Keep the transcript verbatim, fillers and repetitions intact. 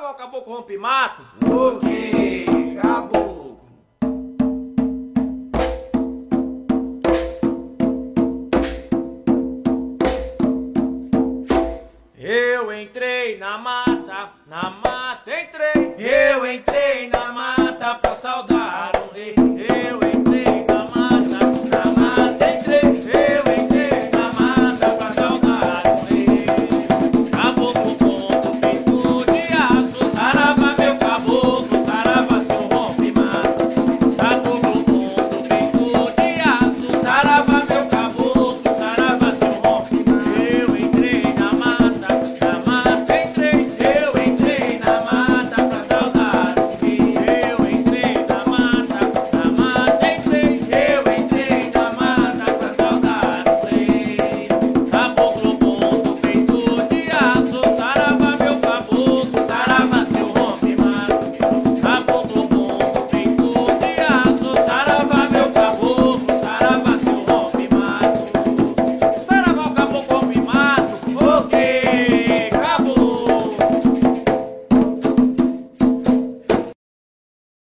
cavalo caboclo rompe mato? O que, caboclo? Eu entrei na mata, na mata entrei. Eu entrei na mata pra saudar